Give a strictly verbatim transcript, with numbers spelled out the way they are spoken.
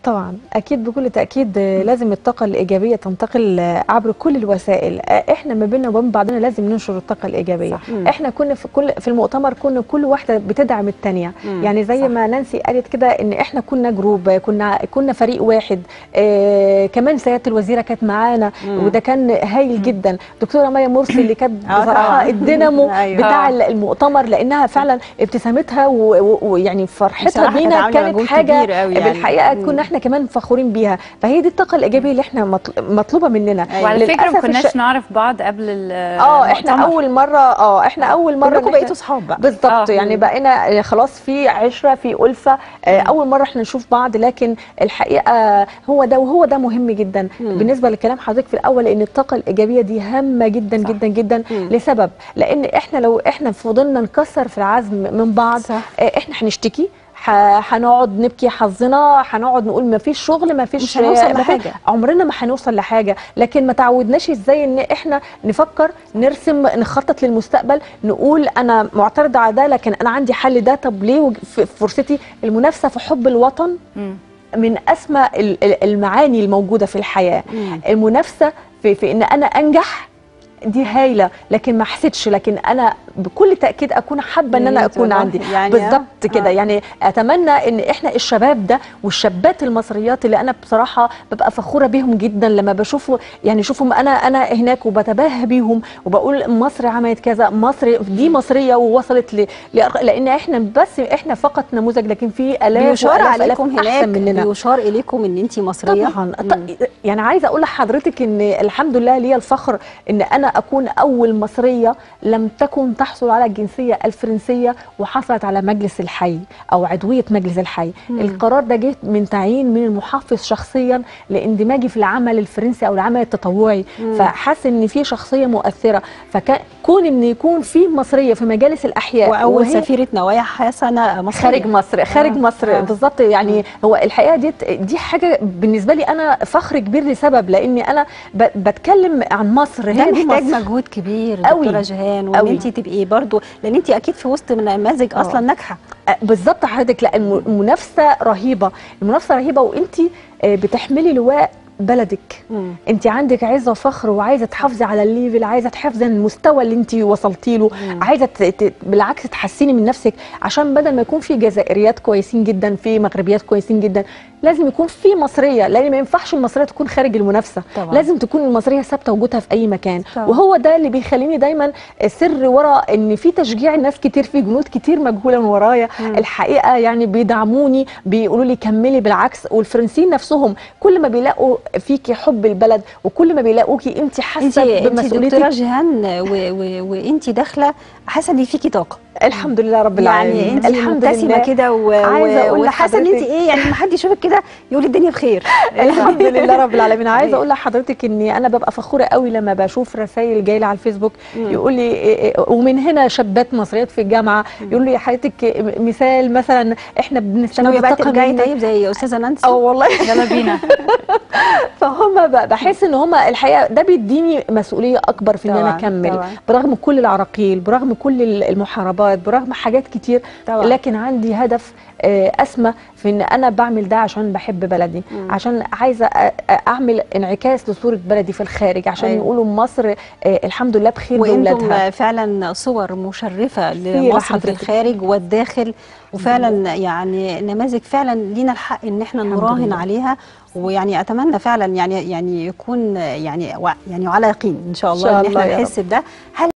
طبعا اكيد بكل تاكيد لازم الطاقه الايجابيه تنتقل عبر كل الوسائل. احنا ما بيننا وبين بعضنا لازم ننشر الطاقه الايجابيه. صح. احنا كنا في كل في المؤتمر كنا كل واحده بتدعم الثانيه، يعني زي صح. ما نانسي قالت كده ان احنا كنا جروب، كنا كنا فريق واحد. اه كمان سياده الوزيره كانت معانا وده كان هايل مم. جدا. دكتوره مايا مرسي اللي كانت بصراحه الدينامو بتاع المؤتمر، لانها فعلا ابتسامتها ويعني فرحتها بينا كانت حاجه يعني. بالحقيقه كنا احنا كمان فخورين بيها. فهي دي الطاقه الايجابيه اللي احنا مطلوبه مننا. وعلى فكره ما كناش الش... نعرف بعض قبل المؤتمر. اه احنا اول مره اه احنا اول مره كلكم بقيتوا اصحاب بقى بالظبط. يعني بقينا خلاص في عشره في الفه. آه اول مره احنا نشوف بعض، لكن الحقيقه هو ده وهو ده مهم جدا. مم. بالنسبه لكلام حضرتك في الاول، ان الطاقه الايجابيه دي هامه جدا صح. جدا جدا. مم. لسبب، لان احنا لو احنا فضلنا نكسر في العزم من بعض صح. آه احنا هنشتكي، هنقعد نبكي حظنا، هنقعد نقول ما فيش شغل، ما فيش مش هنوصل لحاجه، عمرنا ما هنوصل لحاجه. لكن ما تعودناش ازاي ان احنا نفكر، نرسم، نخطط للمستقبل، نقول انا معترضه على ده لكن انا عندي حل ده. طب ليه فرصتي؟ المنافسه في حب الوطن م. من اسمى المعاني الموجوده في الحياه. م. المنافسه في, في ان انا انجح دي هايله، لكن ما حسيتش، لكن انا بكل تاكيد اكون حابه ان انا اكون عندي يعني بالظبط كده. آه. يعني اتمنى ان احنا الشباب ده والشابات المصريات اللي انا بصراحه ببقى فخوره بيهم جدا لما بشوفه، يعني شوفهم انا انا هناك وبتباهى بيهم وبقول مصر عملت كذا، مصر دي مصريه ووصلت ل... لان احنا بس احنا فقط نموذج، لكن في الاف بيشار عليكم هناك، بيشار اليكم ان انت مصريه طبعا. مم. يعني عايزه اقول لحضرتك ان الحمد لله ليا الفخر ان انا اكون اول مصريه لم تكن تحصل على الجنسيه الفرنسيه وحصلت على مجلس الحي او عضويه مجلس الحي. مم. القرار ده جه من تعيين من المحافظ شخصيا لاندماجي في العمل الفرنسي او العمل التطوعي. مم. فحس ان في شخصيه مؤثره، فكون ان يكون في مصريه في مجالس الاحياء واول سفيره نوايا حسنه مصريه خارج مصر خارج آه. مصر آه. بالظبط. يعني مم. هو الحقيقه دي دي حاجه بالنسبه لي انا فخر كبير لسبب، لاني انا بتكلم عن مصر. هي دي محتاج مجهود كبير دكتوره جيهان، وان انت تبقي برضو، لان انت اكيد في وسط نماذج اصلا ناجحه. بالظبط حضرتك. لا المنافسه رهيبه، المنافسه رهيبه، وانت بتحملي لواء بلدك. مم. انت عندك عزه وفخر وعايزه تحافظي على الليفل، عايزه تحافظي على المستوى اللي انت وصلتي له. مم. عايزه ت... بالعكس تحسني من نفسك، عشان بدل ما يكون في جزائريات كويسين جدا، في مغربيات كويسين جدا، لازم يكون في مصريه، لان ما ينفعش المصريه تكون خارج المنافسه. طبعا. لازم تكون المصريه ثابته وجودها في اي مكان. طبعا. وهو ده اللي بيخليني دايما سر ورا ان في تشجيع الناس كتير، في جنود كتير مجهوله من ورايا. مم. الحقيقه يعني بيدعموني، بيقولوا لي كملي، بالعكس. والفرنسيين نفسهم كل ما بيلاقوا فيكي حب البلد وكل ما بيلاقوكي انت حاسه بمسؤوليتك. انت دكتوره جيهان وانت داخله حاسه ان فيكي طاقه. الحمد لله رب العالمين. يعني انت مبتسمه كده وحاسه ان انت ايه، يعني ما حد يشوفك كده يقول الدنيا بخير. الحمد لله رب العالمين. عايزه اقول لحضرتك اني انا ببقى فخوره قوي لما بشوف رسائل جايه لي على الفيسبوك يقول لي، ومن هنا شابات مصريات في الجامعه يقول لي حضرتك مثال مثلا احنا بنستنى بقى ترجعي طيب زي استاذه نانسي. اه والله يلا بينا. فهم بحس ان هم الحقيقه ده بيديني مسؤوليه اكبر في ان انا اكمل برغم كل العراقيل، برغم كل المحاربات، برغم حاجات كتير. طبعا. لكن عندي هدف اسمى في ان انا بعمل ده عشان بحب بلدي. مم. عشان عايزه اعمل انعكاس لصوره بلدي في الخارج، عشان أيوة. يقولوا مصر الحمد لله بخير باولادها. وانتم فعلا صور مشرفه لمصر في الخارج والداخل، وفعلا يعني نماذج فعلا لينا الحق ان احنا نراهن عليها. ويعني اتمنى فعلا يعني يعني يكون يعني يعني على يقين ان شاء الله ان احنا نحس بده. هل